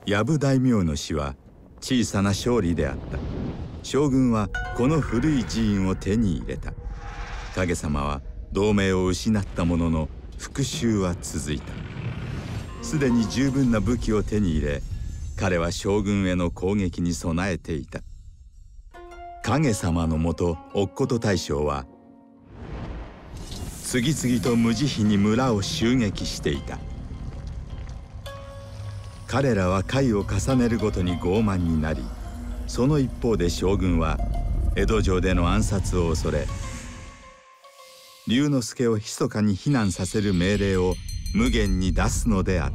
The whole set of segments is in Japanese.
藪大名の死は小さな勝利であった。将軍はこの古い寺院を手に入れた。影様は同盟を失ったものの復讐は続いた。すでに十分な武器を手に入れ、彼は将軍への攻撃に備えていた。影様のもと乙事大将は次々と無慈悲に村を襲撃していた。彼らは回を重ねるごとに傲慢になり、その一方で将軍は江戸城での暗殺を恐れ、龍之介を密かに避難させる命令を無限に出すのであった。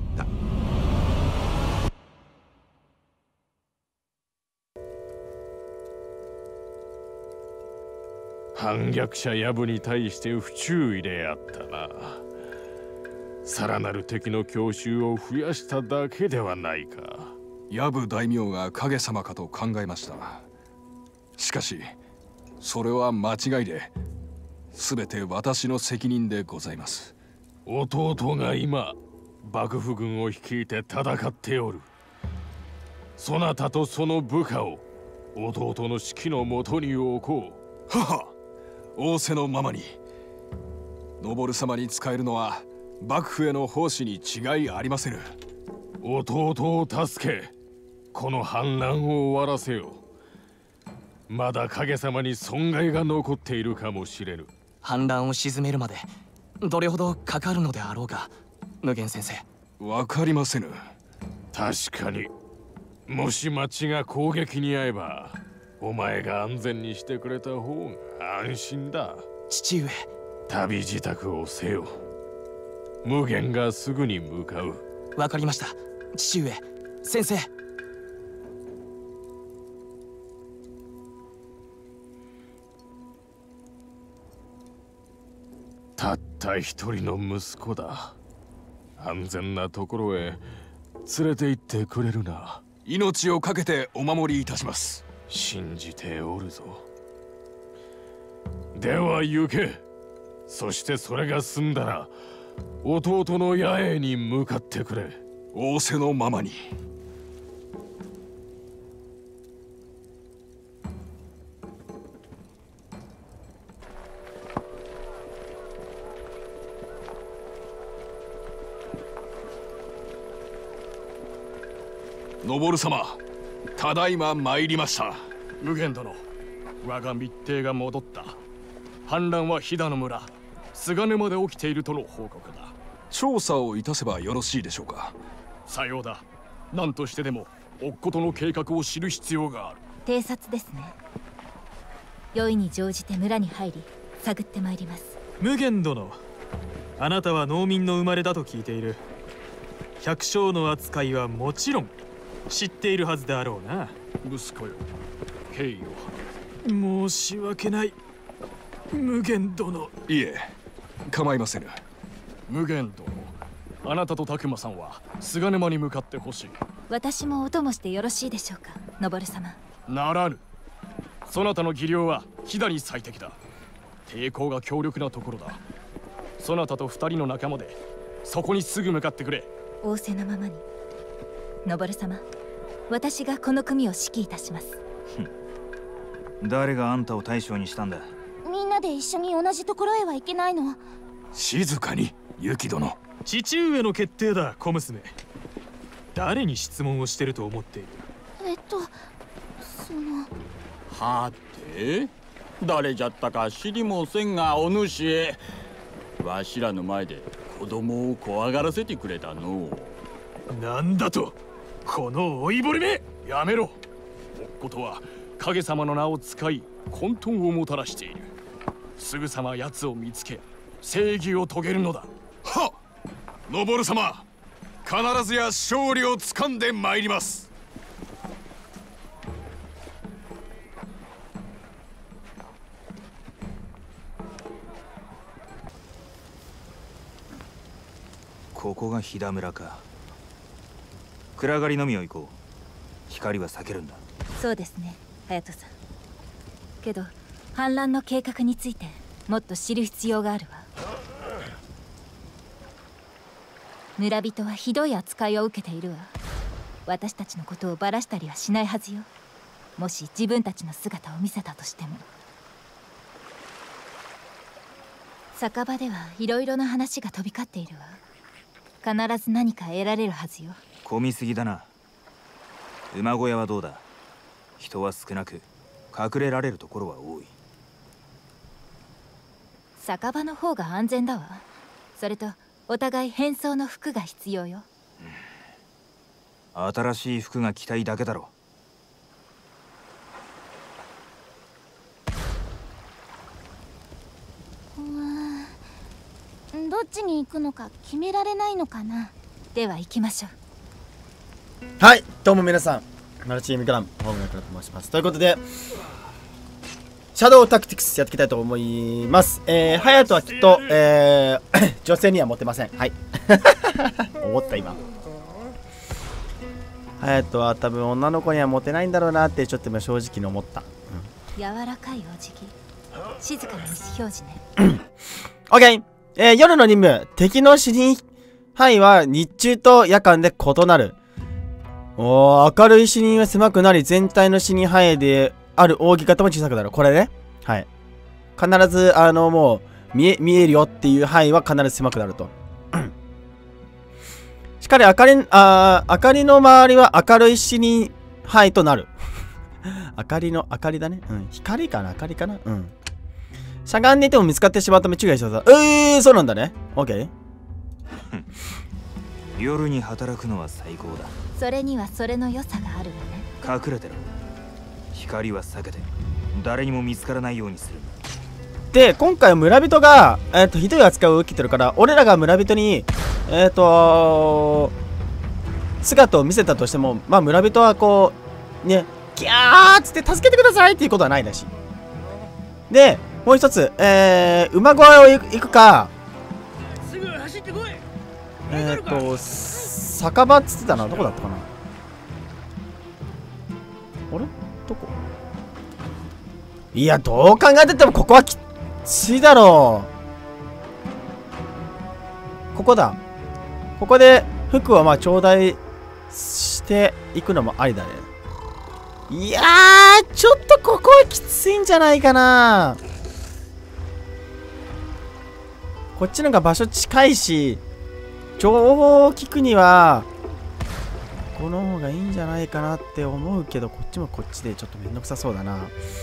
反逆者藪に対して不注意であったな。さらなる敵の強襲を増やしただけではないか。 藪大名が影様かと考えました。しかしそれは間違いで、全て私の責任でございます。 弟が今幕府軍を率いて戦っておる。そなたとその部下を弟の指揮のもとに置こう。はは、仰せのままに。昇様に仕えるのは幕府への奉仕に違いありませぬ。 弟を助け、この反乱を終わらせよ。まだ影様に損害が残っているかもしれぬ。 反乱を鎮めるまでどれほどかかるのであろうか、無限先生。 わかりませぬ。 確かに、もし町が攻撃に遭えばお前が安全にしてくれた方が安心だ。 父上、 旅支度をせよ。無限がすぐに向かう。 わかりました、父上、先生。 たった一人の息子だ。安全なところへ連れて行ってくれるな。 命を懸けてお守りいたします。 信じておるぞ。では行け。そしてそれが済んだら弟の野営に向かってくれ。 仰せのままに。昇様、ただいま参りました。 無限殿、我が密偵が戻った。反乱は飛騨の村菅沼で起きているとの報告だ。 調査をいたせばよろしいでしょうか。 さようだ。何としてでも乙事の計画を知る必要がある。 偵察ですね。良いに乗じて村に入り探ってまいります。 無限殿、あなたは農民の生まれだと聞いている。百姓の扱いはもちろん知っているはずであろうな。 息子よ、敬意を。 申し訳ない、無限殿。 いえ、構いませぬ。 無限殿、あなたと拓磨さんは菅沼に向かってほしい。 私もお供してよろしいでしょうか、昇様。 ならぬ。そなたの技量は飛騨に最適だ。抵抗が強力なところだ。そなたと二人の仲間でそこにすぐ向かってくれ。 仰せのままに。昇様、私がこの組を指揮いたします。 誰があんたを大将にしたんだ。 みんなで一緒に同じところへは行けないの。 静かに、雪殿。 父上の決定だ、小娘。誰に質問をしてると思っている。 その。 はて、誰じゃったか知りもせんが、お主へわしらの前で子供を怖がらせてくれたのう。 なんだと、この老いぼれめ。 やめろ。乙事は影様の名を使い混沌をもたらしている。すぐさま奴を見つけ正義を遂げるのだ。 はっ、昇様、必ずや勝利をつかんでまいります。 ここが飛騨村か。暗がりのみを行こう。光は避けるんだ。 そうですね、隼人さん。けど反乱の計画についてもっと知る必要があるわ。村人はひどい扱いを受けているわ。 私たちのことをバラしたりはしないはずよ。もし自分たちの姿を見せたとしても。酒場ではいろいろな話が飛び交っているわ。必ず何か得られるはずよ。 混みすぎだな。馬小屋はどうだ？人は少なく隠れられるところは多い。 酒場の方が安全だわ。それとお互い変装の服が必要よ。 新しい服が着たいだけだろ。 どっちに行くのか決められないのかな。 では行きましょう。はい、どうも皆さん、マルチームグランホームラクラと申します。ということでシャドウタクティクスやっていきたいと思います。ハヤトはきっと、女性にはモテません。はい思った今。ハヤトは多分女の子にはモテないんだろうなってちょっと今正直に思った、 柔らかいお辞儀、静かな意思表示ね。 OK、夜の任務、敵の死人範囲は日中と夜間で異なる。明るい死人は狭くなり、全体の死人範囲である扇形も小さくなる。これね。はい。必ず、もう、見えるよっていう範囲は必ず狭くなると。しっかり明かりの周りは明るい死人範囲となる。明かりだね。うん。光かな、明かりかな。うん。しゃがんでいても見つかってしまったため注意してください。そうなんだね。OK。 夜に働くのは最高だ。 それにはそれの良さがあるわね。 隠れてろ。光は避けて誰にも見つからないようにする。 で、今回村人が、ひどい扱いを受けてるから、俺らが村人に姿を見せたとしても、まあ村人はこうね、ギャーっつって助けてくださいっていうことはないらしい。で、もう一つ、馬小屋を行くか、 すぐ走ってこい。 酒場っつってたな。どこだったかな。あれどこ。いや、どう考えててもここはきついだろう。ここだ。ここで服はまあ頂戴していくのもありだね。いやー、ちょっとここはきついんじゃないかな。こっちのが場所近いし、情報を聞くにはこの方がいいんじゃないかなって思うけど、こっちもこっちでちょっとめんどくさそうだな。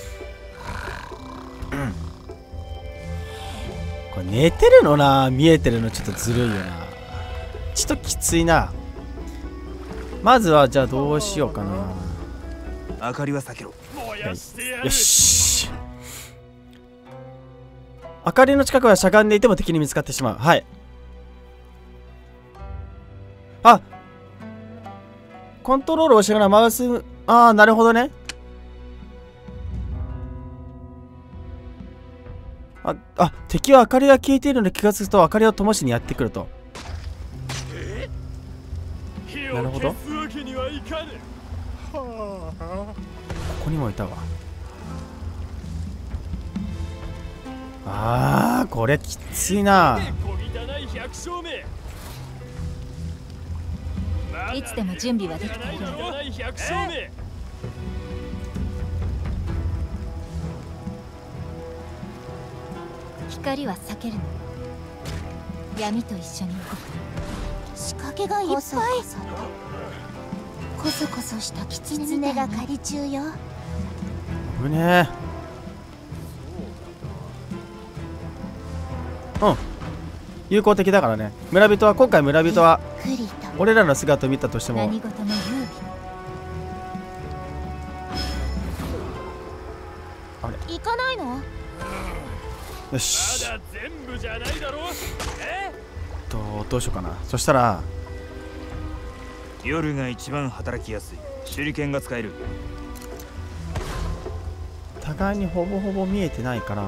これ寝てるのな、見えてるのちょっとずるいよな。ちょっときついな。まずはじゃあどうしようかな。 明かりは避けろ。 よし。明かりの近くはしゃがんでいても敵に見つかってしまう。はい。あ、コントロールをしながらマウス、なるほどね。敵は明かりが消えているので気がつくと明かりを灯しにやってくると。なるほど。ここにもいたわ。これきついな。 いつでも準備はできているの。光は避けるの。闇と一緒に動く。 仕掛けがいっぱい。コソコソした狐が狩り中よ。 危ねえ。友好的だからね。村人は今回村人は俺らの姿を見たとしても何事も優あれ行かないの。 よし。 まだ全部じゃないだろ。 どうしようかな。そしたら夜が一番働きやすい。手裏剣が使える。 互いにほぼほぼ見えてないから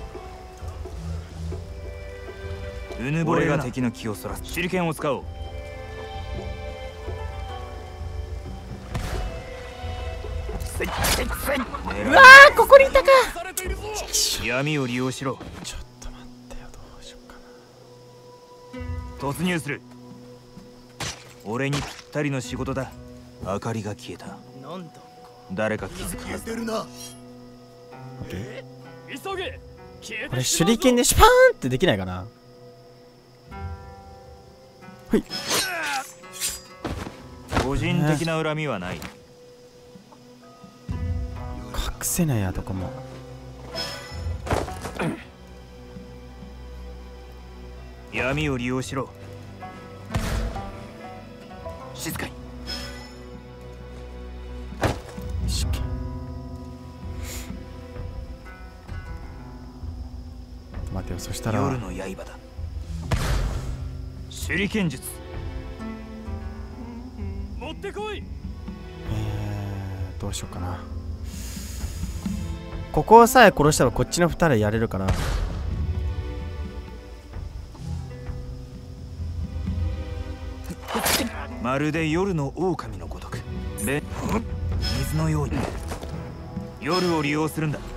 うぬぼれが敵の気をそらす。手裏剣を使おう。 うわー、ここにいたか。 闇を利用しろ。 ちょっと待ってよ。どうしようかな。突入する。俺にぴったりの仕事だ。 明かりが消えた。誰か気づくはずだ。 急げ。 これ手裏剣でシュパーンってできないかな。はい。 個人的な恨みはない。 隠せないやとこも。 闇を利用しろ。静かに。 待てよ、そしたら夜の刃だ。手裏剣術。 持ってこい。 どうしようかな。ここさえ殺したらこっちの2人やれるから。 まるで夜の狼のごとく。水のように夜を利用するんだ。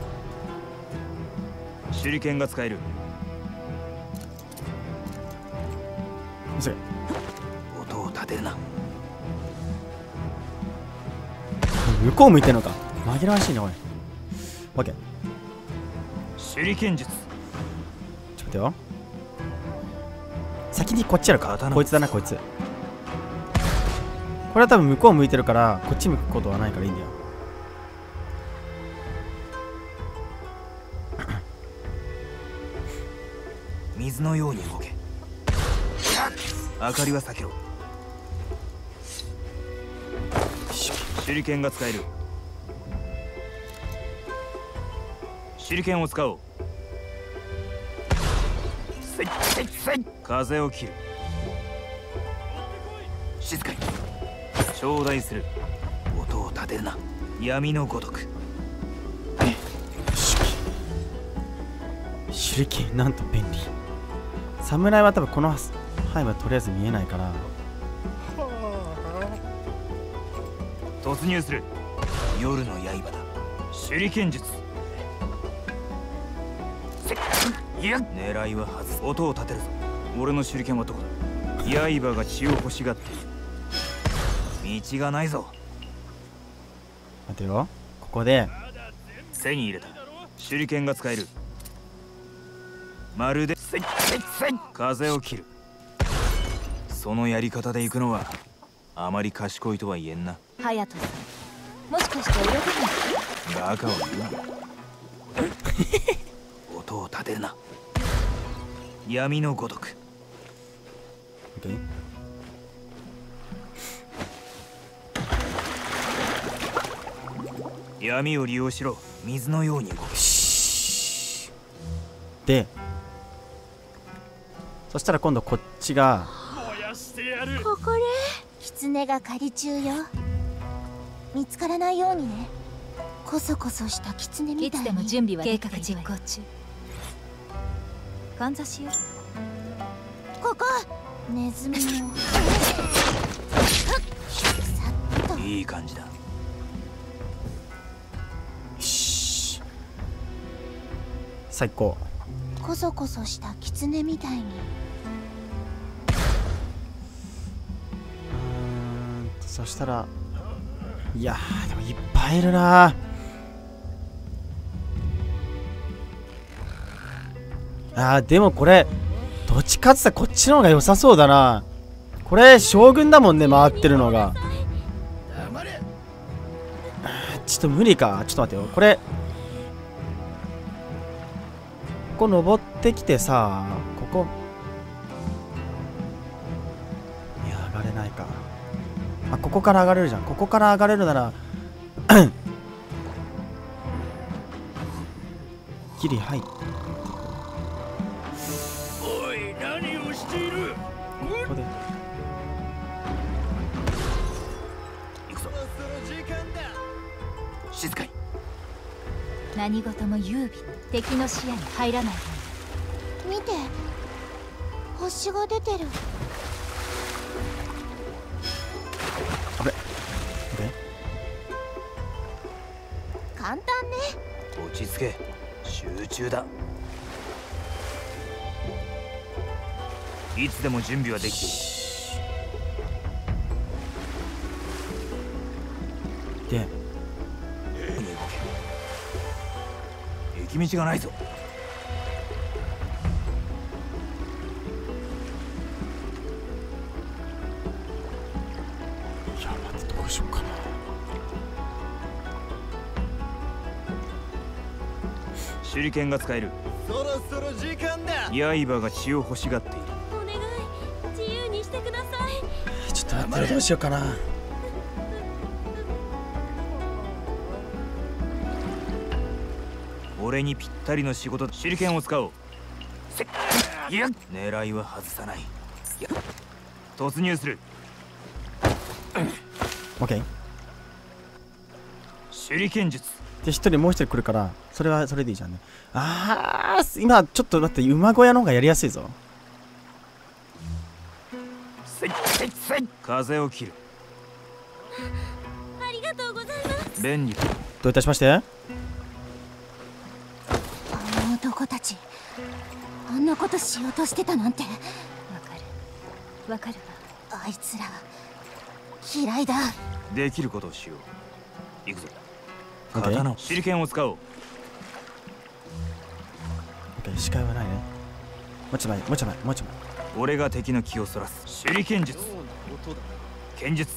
手裏剣が使える。音を立てるな。 向こう向いてんのか。紛らわしいなおい。オッケー。 手裏剣術。 ちょっと待ってよ。先にこっちやるか。こいつだな、こいつ。これは多分向こう向いてるからこっち向くことはないからいいんだよ。 水のように動け。明かりは避けろ。手裏剣が使える。手裏剣を使おう。風を切る。静かに頂戴する。音を立てるな。闇のごとく。 手裏剣なんと便利。侍は多分この範囲はとりあえず見えないから。 突入する。夜の刃だ。手裏剣術。狙いは外す。音を立てるぞ。俺の手裏剣はどこだ。刃が血を欲しがっている。道がないぞ。 待てよ。ここで背に入れた。手裏剣が使える。まるで風を切る。そのやり方で行くのはあまり賢いとは言えんな。 隼人さん、もしかして泳げない？ バカを言うな。音を立てるな。闇のごとく。闇を利用しろ。水のように動く。 で、そしたら今度こっちがここで狐が狩り中よ。見つからないようにね。コソコソした狐みたいに。 いつでも準備は計画実行中。かんざしよ。 ここネズミのいい感じだ。 最高。 コソコソした狐みたいに。 そしたら、いやーでもいっぱいいるな。でもこれどっちかって言ったらこっちの方が良さそうだな。これ将軍だもんね、回ってるのが。ちょっと無理か。ちょっと待ってよ。これここ登ってきてさ、ここいや上がれないか。ここから上がれるじゃん。ここから上がれるならギリ入って。 おい、何をしている。 ここで行くぞ。静かに。 何事も優美に敵の視野に入らない。 見て、星が出てる。 あれ簡単ね。 落ち着け。集中だ。いつでも準備はできている。 で行き道がないぞ。 いや待って、どうしようかな。 手裏剣が使える。 そろそろ時間だ。 刃が血を欲しがっている。 お願い、自由にしてください。 ちょっと待って、どうしようかな。 俺にぴったりの仕事だ。手裏剣を使おう。いや、狙いは外さない。突入する。 オッケー。 手裏剣術で、一人もう一人来るから、それはそれでいいじゃんね。ああ、今ちょっと待って、馬小屋の方がやりやすいぞ。 風を切る。 ありがとうございます。 便利だ。 どういたしまして。 あの男たち、あんなことしようとしてたなんて。 わかるあいつら嫌いだ。 できることをしよう。行くぞ。 オッケー。 刀を。手裏剣を使おう。 オッケー、視界はないね。もうちょい前、もうちょい前、もうちょい前。 俺が敵の気をそらす。手裏剣術。剣術。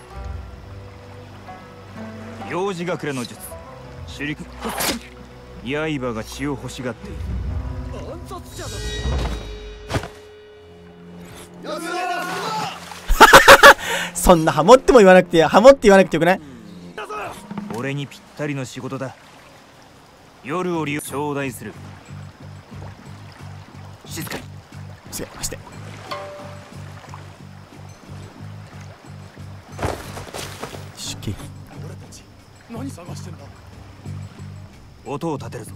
幼児隠れの術。手裏剣。刃が血を欲しがっている。 暗殺者だ。 そんなハモっても言わなくて、ハモって言わなくてよくない？ 俺にぴったりの仕事だ。夜を利用頂戴する。静かに。 すげえ、まして。しけ。 俺たち何探してんだ。 音を立てるぞ。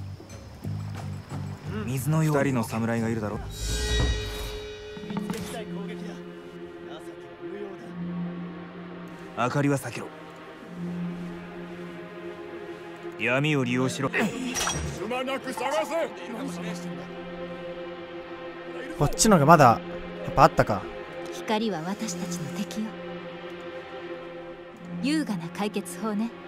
水のように2人の侍がいるだろ。明かりは避けろ。闇を利用しろ。 すまなく探せ。 こっちのがまだやっぱあったか。 光は私たちの敵よ。優雅な解決法ね。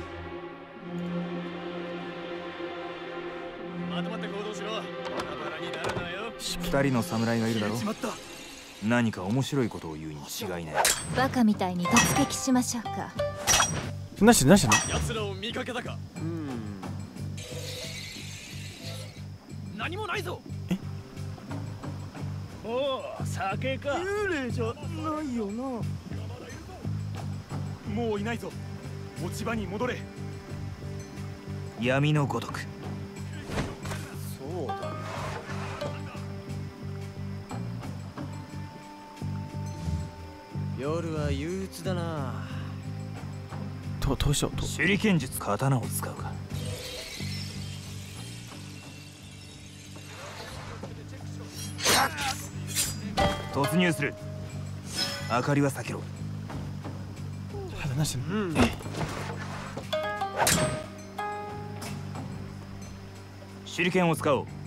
まとまって行動しろ。バラバラになるなよ。 2人の侍がいるだろ。何か面白いことを言うに違いない。 バカみたいに突撃しましょうか。 何してんの？ 奴らを見かけたか。何もないぞ。おお、酒か。幽霊じゃないよな。もういないぞ。落ち葉に戻れ。 闇のごとく。 そうだ。夜は憂鬱だな。 どうしよう。 手裏剣術。刀を使うか。突入する。明かりは避けろ。 何してんの？ 手裏剣を使おう。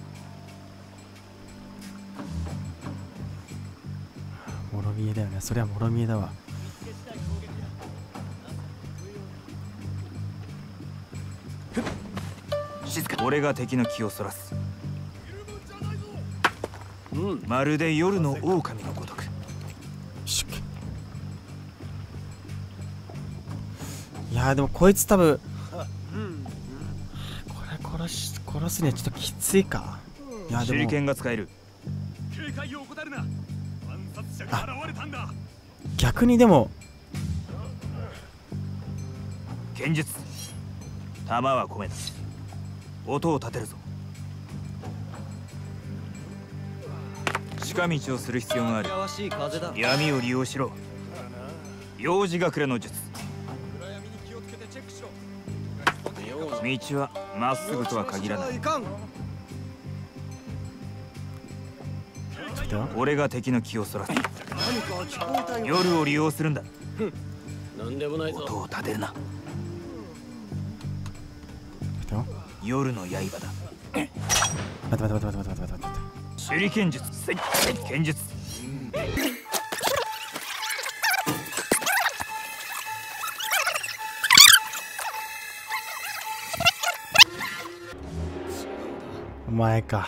もろ見えだよね。それはもろ見えだわ。 静か。俺が敵の気をそらす。まるで夜の狼のごとく。 いやーでもこいつ多分これ殺すにはちょっときついか。いやでも手裏剣が使える。 警戒を怠るな。暗殺者が現れたんだ。 逆にでも剣術。弾は込めた。音を立てるぞ。近道をする必要がある。闇を利用しろ。幼児隠れの術。道はまっすぐとは限らない。俺が敵の気をそらす。夜を利用するんだ。 なんでもないぞ。 音を立てるな。夜の刃だ。 待って。 手裏剣術。剣術。 お前か。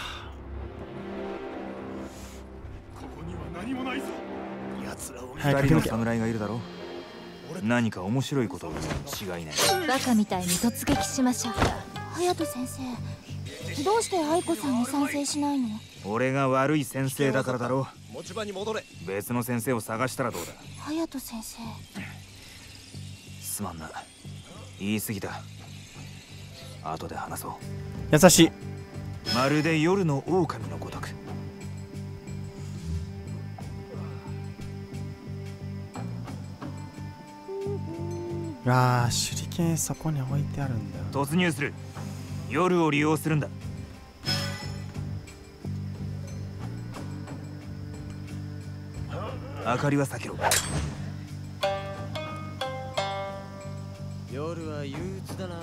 ここには何もないぞ。奴らを二人の侍がいるだろう。何か面白いことを違いない。 バカみたいに突撃しましょう。 隼人先生、どうして愛子さんに賛成しないの？ 俺が悪い先生だからだろう。 持ち場に戻れ。 別の先生を探したらどうだ。 隼人先生、 すまんな、言い過ぎた。後で話そう。 優しい。 まるで夜の狼のごとく。 ああ、手裏剣そこに置いてあるんだよ。 突入する。夜を利用するんだ。明かりは避けろ。 夜は憂鬱だな。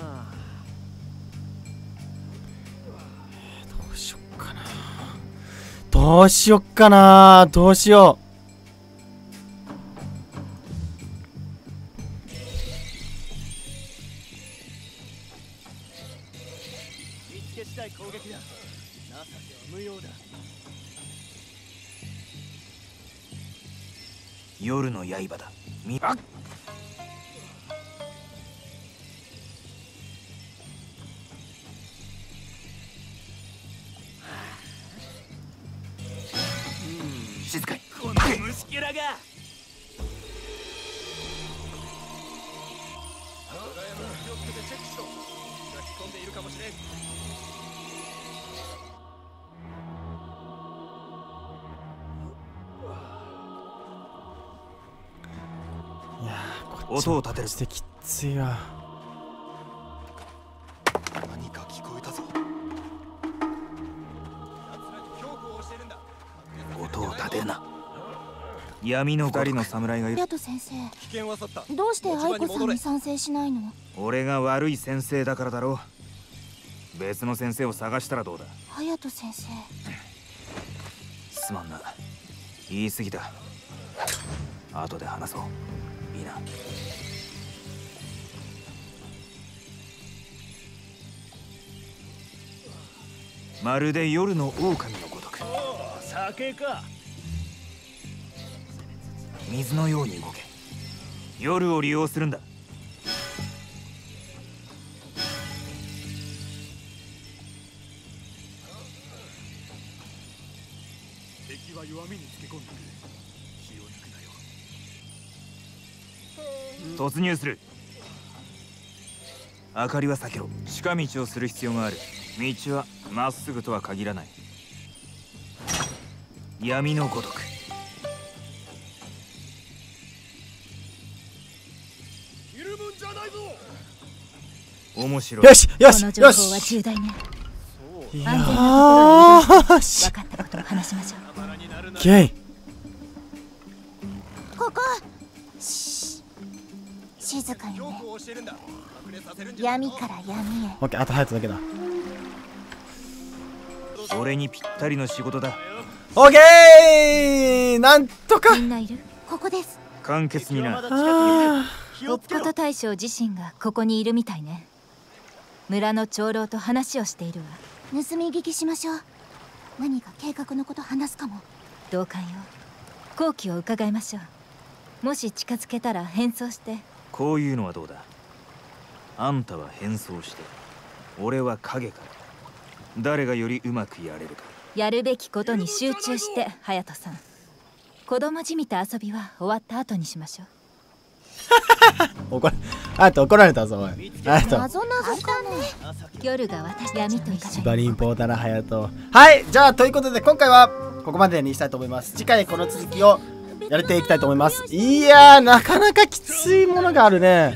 どうしよっかな。どうしよっかな。どうしよう。 見つけ次第攻撃だ。情けは無用だ。 夜の刃だ。あっ、静かに。 この虫けらが。気をつけてチェックしろ。巻き込んでいるかもしれん。 いやー、こっち音を立てる。 してきついわ。 何か聞こえたぞ。 音を立てるな。闇の二人の侍がいる。 隼人先生、 危険は去った。 どうして愛子さんに賛成しないの？ 俺が悪い先生だからだろう。別の先生を探したらどうだ。 隼人先生、 すまんな、言い過ぎた。後で話そう。いいな。まるで夜の狼のごとく。 酒か。 水のように動け。夜を利用するんだ。 敵は弱みにつけ込んでくる。気を抜くなよ。 突入する。明かりは避けろ。近道をする必要がある。道はまっすぐとは限らない。闇のごとく。 いるもんじゃないぞ。 面白い。 よしよしこの情よ報はし。 重大ね。 いや安全なところに移動ーし。 して分かったことを話しましょう。 ゲイ。 ここ。し静かにね。闇から闇へ。 オッケー、あと隼人だけだ。 俺にぴったりの仕事だ。 オッケー、なんとか。 みんないる？ ここです。 簡潔にな。 おっこと大将自身がここにいるみたいね。村の長老と話をしているわ。 盗み聞きしましょう。何か計画のこと話すかも。 同感よ。好機を伺いましょう。もし近づけたら変装して。 こういうのはどうだ。あんたは変装して、俺は影から。誰がよりうまくやれるか。 やるべきことに集中して、隼人さん。子供じみた遊びは終わった後にしましょう。 怒られたぞ、おい。 謎かね。 夜が私闇と一番リンポーだな、隼人。はい、じゃあということで今回はここまでにしたいと思います。次回この続きをやれていきたいと思います。いやー、なかなかきついものがあるね。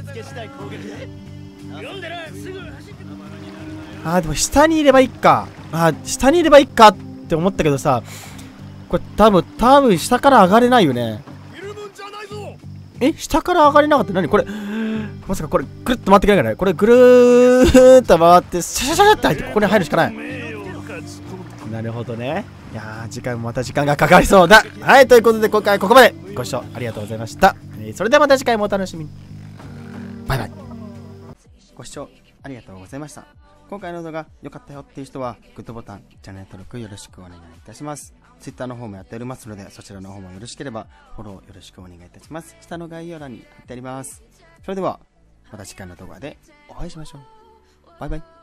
あー、でも下にいればいいか。下にいればいいかって思ったけどさ、これ多分下から上がれないよね。下から上がれなかった。何これ、まさかこれぐるっと回ってくれないかな。これぐるーっと回ってシャシャシャって入ってここに入るしかない。なるほどね。いやー、次回もまた時間がかかりそうだ。はい、ということで今回はここまでご視聴ありがとうございました。それではまた次回もお楽しみに。バイバイ。ご視聴ありがとうございました。 今回の動画良かったよっていう人はグッドボタン、チャンネル登録よろしくお願いいたします。 Twitter の方もやっておりますので、そちらの方もよろしければフォローよろしくお願いいたします。下の概要欄に貼ってあります。それではまた次回の動画でお会いしましょう。バイバイ。